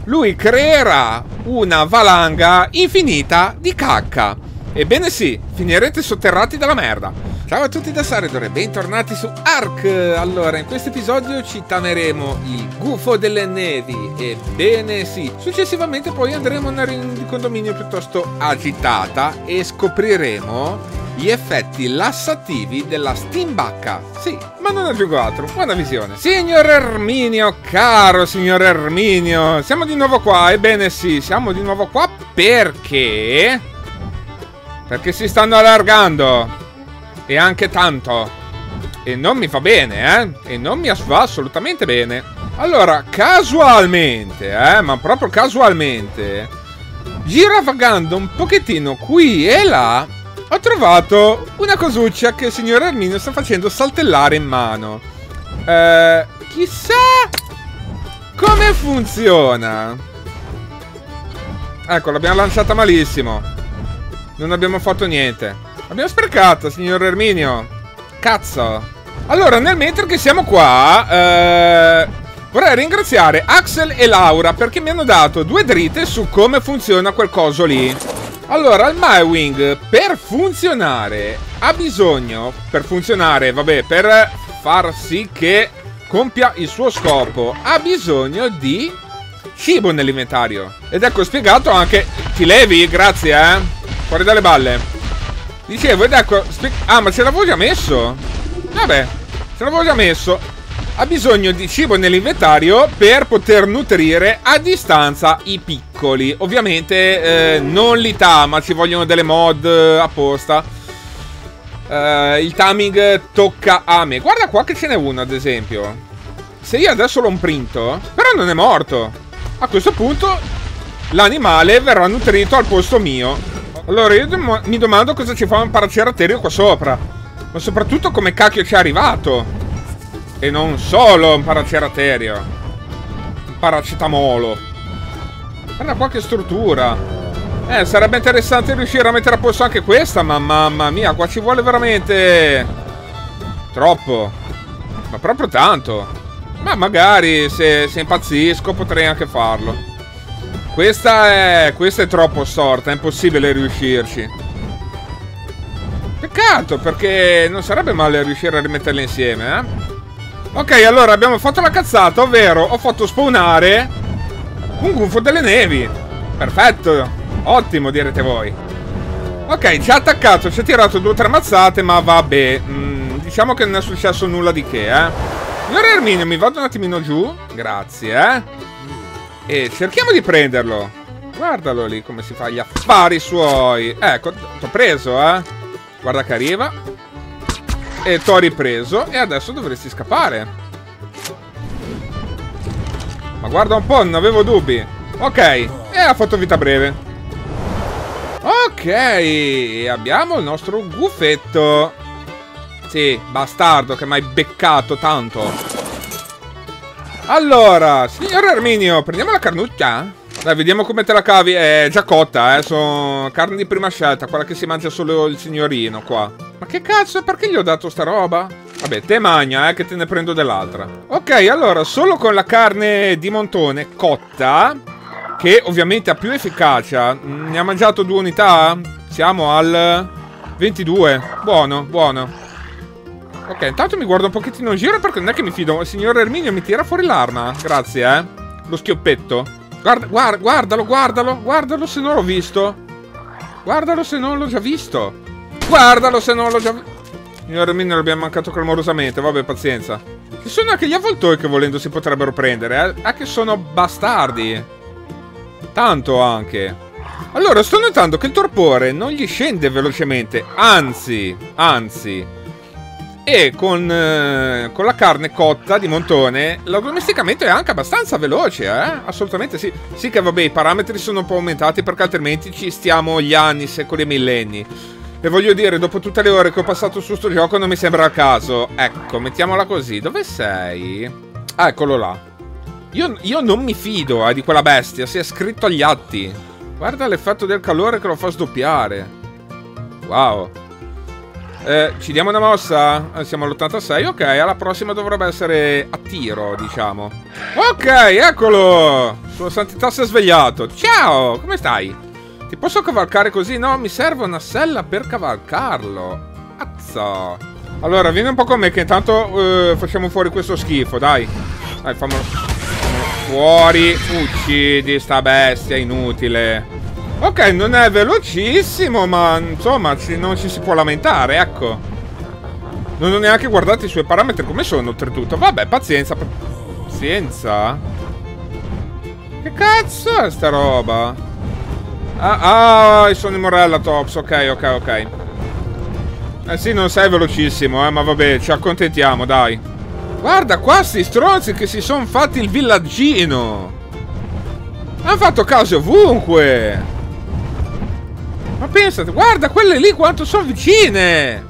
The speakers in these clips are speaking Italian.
lui creerà una valanga infinita di cacca. Ebbene sì, finirete sotterrati dalla merda. Ciao a tutti da Saredor e bentornati su Ark. Allora, in questo episodio ci tameremo il gufo delle nevi. Ebbene sì, successivamente poi andremo in un'area di condominio piuttosto agitata e scopriremo gli effetti lassativi della Steambacca. Sì, ma non aggiungo altro, buona visione. Signor Erminio, caro signor Erminio, siamo di nuovo qua. Ebbene sì, siamo di nuovo qua perché si stanno allargando. E anche tanto. E non mi va bene, E non mi va assolutamente bene. Allora, casualmente, ma proprio casualmente, giravagando un pochettino qui e là, ho trovato una cosuccia che il signor Erminio sta facendo saltellare in mano. Chissà come funziona. Ecco, l'abbiamo lanciata malissimo. Non abbiamo fatto niente. Abbiamo sprecato, signor Erminio. Cazzo. Allora, nel mentre che siamo qua, vorrei ringraziare Axel e Laura perché mi hanno dato 2 dritte su come funziona quel coso lì. Allora, il MyWing, per funzionare, ha bisogno, per far sì che compia il suo scopo, ha bisogno di cibo nell'inventario. Ed ecco spiegato anche... Ti levi? Grazie, Fuori dalle balle. Dicevo, ed ecco... ma ce l'avevo già messo? Vabbè, ce l'avevo già messo. Ha bisogno di cibo nell'inventario per poter nutrire a distanza i piccoli. Ovviamente non li ma ci vogliono delle mod apposta. Il timing tocca a me. Guarda qua che ce n'è uno, ad esempio. Se io adesso lo imprinto, però non è morto. A questo punto l'animale verrà nutrito al posto mio. Allora io mi domando cosa ci fa un paraceraterio qua sopra. Ma soprattutto come cacchio ci è arrivato. E non solo un paraceraterio. Un paracetamolo. Guarda qua che struttura. Sarebbe interessante riuscire a mettere a posto anche questa. Ma mamma mia, qua ci vuole veramente troppo. Ma proprio tanto. Ma magari se impazzisco potrei anche farlo. Questa è troppo storta, è impossibile riuscirci. Peccato, perché non sarebbe male riuscire a rimetterle insieme, Ok, allora abbiamo fatto la cazzata, ovvero ho fatto spawnare un gufo delle nevi. Perfetto, ottimo direte voi. Ok, ci ha attaccato, ci ha tirato 2 o 3 mazzate, ma vabbè, diciamo che non è successo nulla di che, Signor Erminio, mi vado un attimino giù, grazie, e cerchiamo di prenderlo. Guardalo lì come si fa gli affari suoi. Ecco, t'ho preso, Guarda che arriva. E t'ho ripreso. E adesso dovresti scappare. Ma guarda un po', non avevo dubbi. Ok, e ha fatto vita breve. Ok, e abbiamo il nostro gufetto. Sì, bastardo che mi hai beccato tanto. Allora, signor Erminio, prendiamo la carnuccia? Dai, vediamo come te la cavi. È già cotta, sono carne di prima scelta, quella che si mangia solo il signorino qua. Ma che cazzo, perché gli ho dato sta roba? Vabbè, te magna, che te ne prendo dell'altra. Ok, allora, solo con la carne di montone cotta, che ovviamente ha più efficacia. Ne ha mangiato 2 unità? Siamo al 22. Buono, buono. Ok, intanto mi guardo un pochettino in giro perché non è che mi fido. Il signor Erminio mi tira fuori l'arma. Grazie, Lo schioppetto. Guardalo se non l'ho visto. Guardalo se non l'ho già visto. Guardalo se non l'ho già visto. Signor Erminio l'abbiamo mancato clamorosamente. Vabbè, pazienza. Ci sono anche gli avvoltoi che volendo si potrebbero prendere, che sono bastardi. Tanto anche. Allora, sto notando che il torpore non gli scende velocemente. Anzi. E con la carne cotta di montone l'addomesticamento è anche abbastanza veloce, Assolutamente sì. Sì che vabbè, i parametri sono un po' aumentati perché altrimenti ci stiamo gli anni, secoli e millenni. E voglio dire, dopo tutte le ore che ho passato su sto gioco non mi sembra il caso. Ecco, mettiamola così. Dove sei? Ah, eccolo là. Io non mi fido, di quella bestia. Si è scritto agli atti. Guarda l'effetto del calore che lo fa sdoppiare. Wow. Ci diamo una mossa? Siamo all'86. Ok, alla prossima dovrebbe essere a tiro, diciamo. Ok, eccolo! Sua santità si è svegliato. Ciao, come stai? Ti posso cavalcare così? No, mi serve una sella per cavalcarlo. Azza. Allora, vieni un po' con me che intanto facciamo fuori questo schifo, dai. Dai, fammelo fuori. Uccidi sta bestia inutile. Ok, non è velocissimo, ma insomma non ci si può lamentare, ecco. Non ho neanche guardato i suoi parametri come sono, oltretutto. Vabbè, pazienza. Pazienza? Che cazzo è sta roba? Sono in Morellatops. Ok. Sì, non sei velocissimo, ma vabbè, ci accontentiamo, dai. Guarda qua sti stronzi che si sono fatti il villaggino. Hanno fatto case ovunque. Ma pensate, guarda quelle lì quanto sono vicine.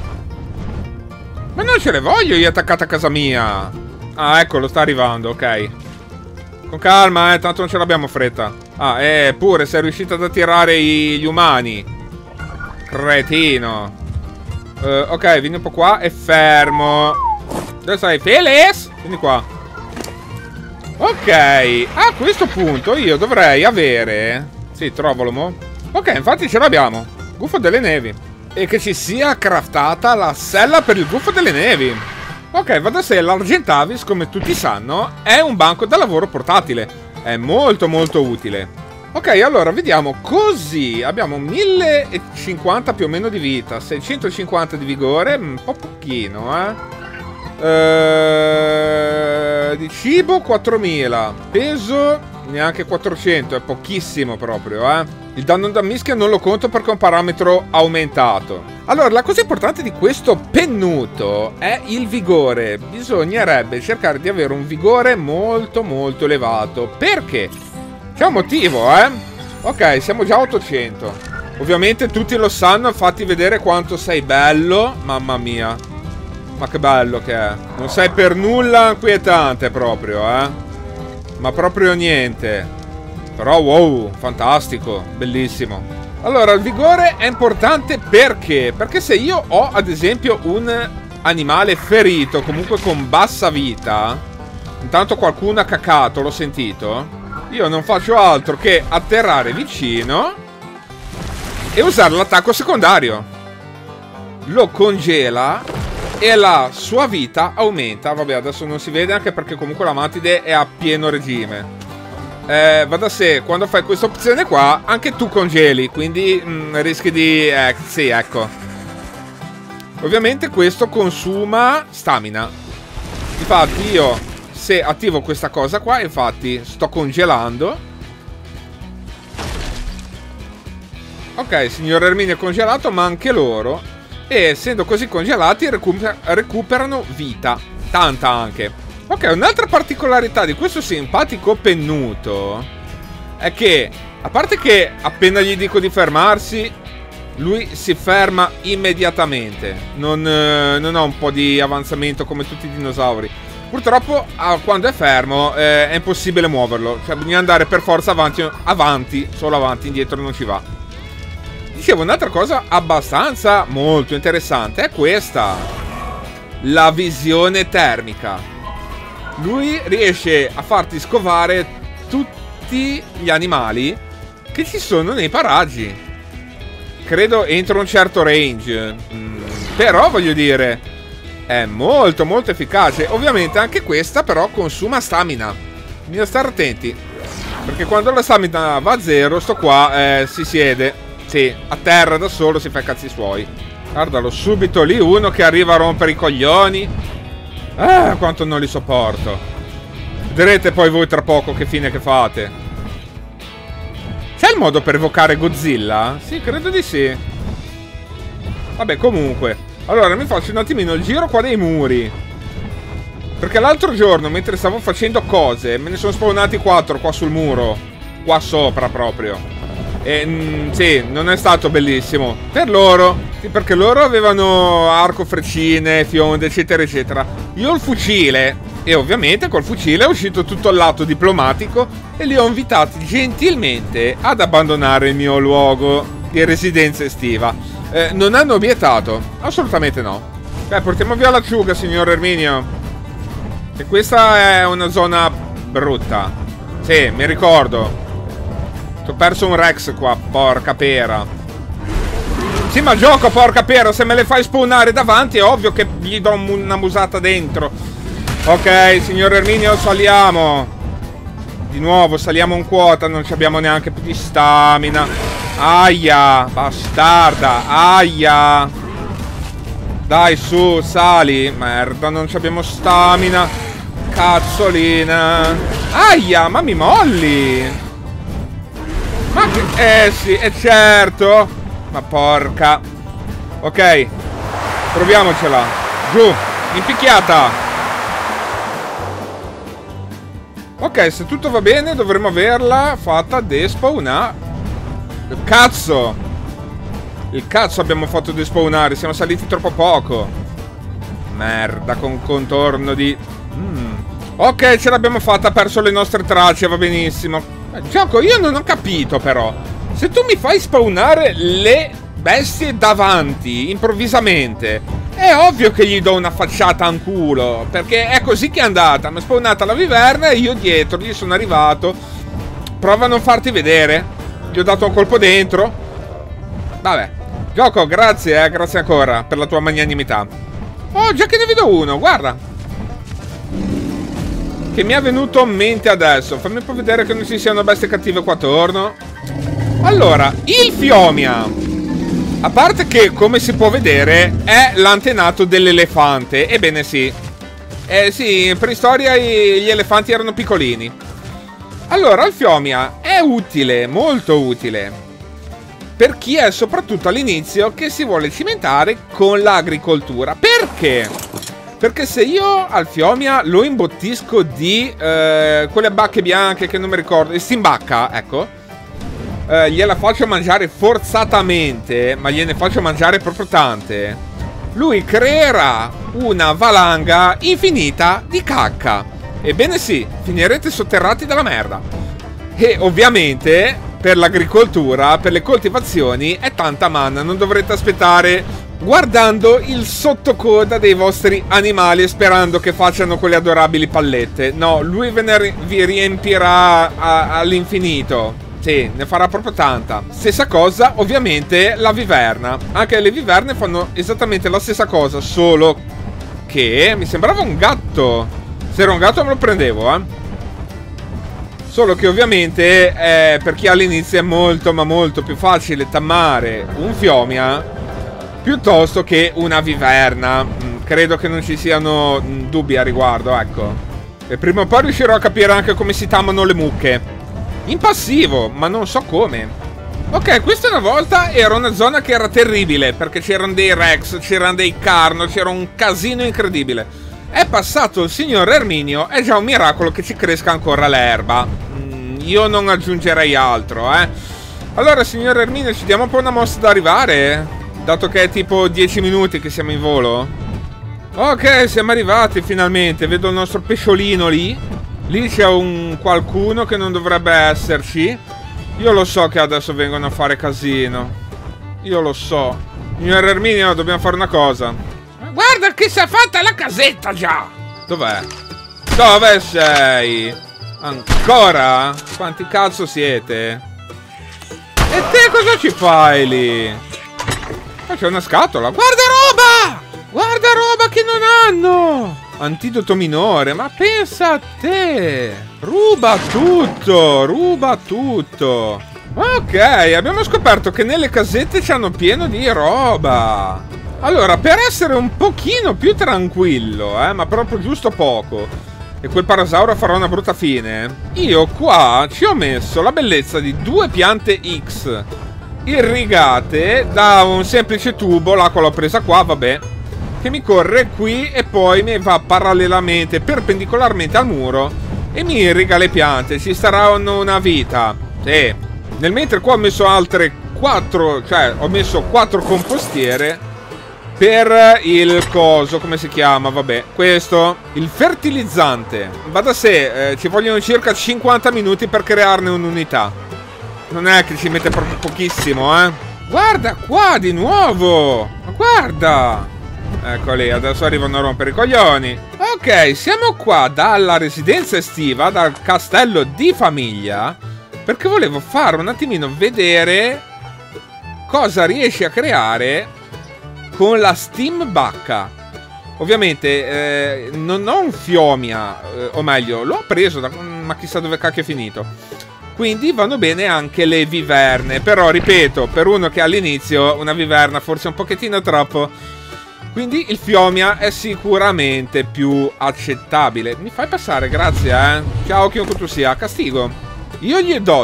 Ma non ce le voglio io attaccate a casa mia. Ah, eccolo, sta arrivando, ok. Con calma, tanto non ce l'abbiamo fretta. Ah, pure sei riuscito ad attirare gli umani. Cretino. Ok, vieni un po' qua e fermo. Dove sei? Felis? Vieni qua. Ok, a questo punto io dovrei avere... Sì, trovalo mo. Ok, infatti ce l'abbiamo. Gufo delle nevi. E che ci sia craftata la sella per il gufo delle nevi. Ok, va da sé, l'Argentavis, come tutti sanno, è un banco da lavoro portatile. È molto molto utile. Ok, allora, vediamo. Così, abbiamo 1050 più o meno di vita, 650 di vigore, un po' pochino, di cibo 4000. Peso neanche 400, è pochissimo proprio, Il danno da mischia non lo conto perché è un parametro aumentato. Allora, la cosa importante di questo pennuto è il vigore. Bisognerebbe cercare di avere un vigore molto molto elevato. Perché? C'è un motivo, Ok, siamo già a 800. Ovviamente tutti lo sanno, fatti vedere quanto sei bello. Mamma mia. Ma che bello che è. Non sei per nulla inquietante proprio, Ma proprio niente. Però wow, fantastico, bellissimo. Allora, il vigore è importante perché? Perché se io ho ad esempio un animale ferito, comunque con bassa vita, intanto qualcuno ha cacato, l'ho sentito, io non faccio altro che atterrare vicino e usare l'attacco secondario. Lo congela e la sua vita aumenta. Vabbè, adesso non si vede anche perché comunque la Mantide è a pieno regime. Va da sé, quando fai questa opzione qua anche tu congeli, quindi rischi di... sì, ecco. Ovviamente questo consuma stamina. Infatti io, se attivo questa cosa qua, infatti sto congelando. Ok, signor Erminio è congelato, ma anche loro. E essendo così congelati recuperano vita. Tanta anche. Ok, un'altra particolarità di questo simpatico pennuto è che, a parte che appena gli dico di fermarsi, lui si ferma immediatamente. Non ha un po' di avanzamento come tutti i dinosauri. Purtroppo, quando è fermo, è impossibile muoverlo. Cioè, bisogna andare per forza avanti, solo avanti, indietro non ci va. Dicevo, un'altra cosa abbastanza molto interessante è questa. La visione termica. Lui riesce a farti scovare tutti gli animali che ci sono nei paraggi. Credo entro un certo range. Però voglio dire, è molto molto efficace. Ovviamente anche questa però consuma stamina. Bisogna stare attenti, perché quando la stamina va a zero, sto qua si siede. Sì, a terra da solo si fa i cazzi suoi. Guardalo subito lì, uno che arriva a rompere i coglioni. Quanto non li sopporto. Vedrete poi voi tra poco che fine che fate. C'è il modo per evocare Godzilla? Sì, credo di sì. Vabbè, comunque. Allora, mi faccio un attimino il giro qua dei muri. Perché l'altro giorno, mentre stavo facendo cose, me ne sono spawnati 4 qua sul muro. Qua sopra proprio. E sì, non è stato bellissimo. Per loro. Sì, perché loro avevano arco, freccine, fionde, eccetera, eccetera. Io ho il fucile. E ovviamente col fucile è uscito tutto il lato diplomatico e li ho invitati gentilmente ad abbandonare il mio luogo di residenza estiva. Non hanno obietato. Assolutamente no. Portiamo via l'acciuga, signor Erminio. E questa è una zona brutta. Sì, mi ricordo. Ti ho perso un Rex qua, porca pera. Sì, ma gioco, porca pera. Se me le fai spawnare davanti è ovvio che gli do una musata dentro. Ok, signor Erminio, saliamo. Di nuovo, saliamo in quota. Non ci abbiamo neanche più di stamina. Aia, bastarda. Aia. Dai, su, sali. Merda, non ci abbiamo stamina. Cazzolina. Aia, ma mi molli. Ma che... sì, è certo. Ma porca. Ok. Proviamocela. Giù. Impicchiata. Ok, se tutto va bene dovremmo averla fatta despawnare. Cazzo. Il cazzo abbiamo fatto despawnare. Siamo saliti troppo poco. Merda, con contorno di... Ok, ce l'abbiamo fatta. Ha perso le nostre tracce, va benissimo. Gioco, io non ho capito però. Se tu mi fai spawnare le bestie davanti, improvvisamente, è ovvio che gli do una facciata in culo. Perché è così che è andata. Mi è spawnata la viverna e io dietro gli sono arrivato. Prova a non farti vedere. Gli ho dato un colpo dentro. Vabbè. Gioco, grazie, grazie ancora per la tua magnanimità. Oh, già che ne vedo uno, guarda. Che mi è venuto in mente adesso. Fammi un po' vedere che non ci siano bestie cattive qua attorno. Allora, il Fiomia, a parte che, come si può vedere, è l'antenato dell'elefante. Ebbene sì. Sì, in preistoria gli elefanti erano piccolini. Allora, il Fiomia è utile, molto utile, per chi è soprattutto all'inizio che si vuole cimentare con l'agricoltura. Perché? Perché se io al Fiomia lo imbottisco di quelle bacche bianche che non mi ricordo, Stimbacca, ecco, gliela faccio mangiare forzatamente, ma gliene faccio mangiare proprio tante, lui creerà una valanga infinita di cacca. Ebbene sì, finirete sotterrati dalla merda. E ovviamente per l'agricoltura, per le coltivazioni, è tanta manna. Non dovrete aspettare guardando il sottocoda dei vostri animali e sperando che facciano quelle adorabili pallette. No, lui vi riempirà all'infinito. Sì, ne farà proprio tanta. Stessa cosa, ovviamente, la viverna. Anche le viverne fanno esattamente la stessa cosa, solo che mi sembrava un gatto. Se era un gatto me lo prendevo, Solo che ovviamente per chi all'inizio è molto ma molto più facile tammare un Fiomia piuttosto che una viverna. Credo che non ci siano dubbi a riguardo, ecco. E prima o poi riuscirò a capire anche come si tammano le mucche. In passivo, ma non so come. Ok, questa una volta era una zona che era terribile, perché c'erano dei Rex, c'erano dei Carno, c'era un casino incredibile. È passato il signor Erminio, è già un miracolo che ci cresca ancora l'erba. Io non aggiungerei altro, Allora, signor Erminio, ci diamo un po' una mossa da arrivare? Dato che è tipo 10 minuti che siamo in volo. Ok, siamo arrivati finalmente. Vedo il nostro pesciolino lì. Lì c'è un qualcuno che non dovrebbe esserci. Io lo so che adesso vengono a fare casino. Io lo so. Signor Erminio, dobbiamo fare una cosa. Guarda che si è fatta la casetta già. Dov'è? Dove sei? Ancora? Quanti cazzo siete? E te cosa ci fai lì? Ma c'è una scatola. Guarda roba! Guarda roba che non hanno! Antidoto minore, ma pensa a te! Ruba tutto! Ruba tutto! Ok, abbiamo scoperto che nelle casette c'hanno pieno di roba. Allora, per essere un pochino più tranquillo, ma proprio giusto poco, e quel parasauro farà una brutta fine, io qua ci ho messo la bellezza di 2 piante X irrigate da un semplice tubo, l'acqua l'ho presa qua, vabbè, che mi corre qui e poi mi va parallelamente, perpendicolarmente al muro e mi irriga le piante. Ci saranno una vita. Sì. Nel mentre qua ho messo altre 4, cioè ho messo 4 compostiere per il coso, come si chiama? Vabbè, questo, il fertilizzante. Va da sé, ci vogliono circa 50 minuti per crearne un'unità. Non è che ci mette proprio pochissimo, Guarda qua di nuovo. Ma guarda. Eccoli, adesso arrivano a rompere i coglioni. Ok, siamo qua dalla residenza estiva, dal castello di famiglia, perché volevo fare un attimino vedere cosa riesci a creare con la Steam Bacca. Ovviamente non ho un Fiomia, o meglio, l'ho preso da... ma chissà dove cacchio è finito. Quindi vanno bene anche le viverne. Però, ripeto, per uno che all'inizio una viverna forse un pochettino troppo. Quindi il Fiomia è sicuramente più accettabile. Mi fai passare, grazie, Ciao, chiunque tu sia. Castigo. Io gli do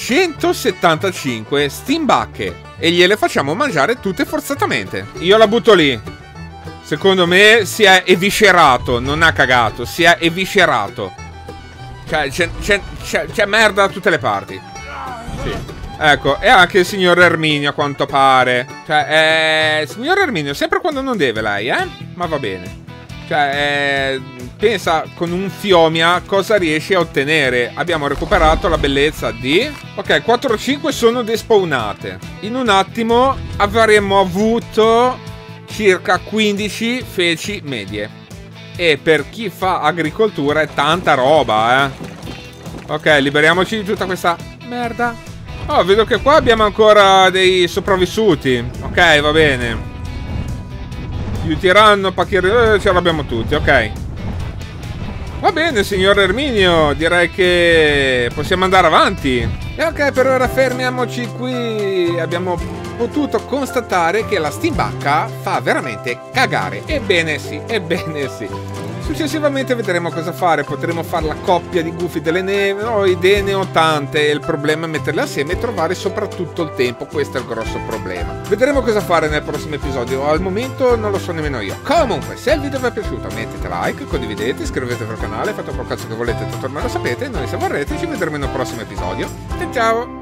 275 Steam Bacche e gliele facciamo mangiare tutte forzatamente. Io la butto lì. Secondo me si è eviscerato, non ha cagato, si è eviscerato. Cioè, c'è merda da tutte le parti. Sì. Ecco, e anche il signor Erminio a quanto pare. Cioè, signor Erminio, sempre quando non deve lei, ma va bene. Cioè, pensa con un Fiomia cosa riesci a ottenere. Abbiamo recuperato la bellezza di... Ok, 4-5 sono despawnate. In un attimo avremmo avuto circa 15 feci medie. E per chi fa agricoltura è tanta roba, Ok, liberiamoci di tutta questa merda. Oh, vedo che qua abbiamo ancora dei sopravvissuti. Ok, va bene. Più tiranno, pacchiere, ce l'abbiamo tutti, ok. Va bene, signor Erminio, direi che possiamo andare avanti. E ok, per ora fermiamoci qui. Abbiamo potuto constatare che la Steam Bacca fa veramente cagare. Ebbene sì, ebbene sì. Successivamente vedremo cosa fare. Potremo fare la coppia di gufi delle neve. Ho idee ne ho tante. Il problema è metterle assieme e trovare soprattutto il tempo. Questo è il grosso problema. Vedremo cosa fare nel prossimo episodio. Al momento non lo so nemmeno io. Comunque, se il video vi è piaciuto mettete like, condividete, iscrivetevi al canale, fate quel cazzo che volete, tanto ormai lo sapete. Noi se vorrete ci vedremo in un prossimo episodio. E ciao!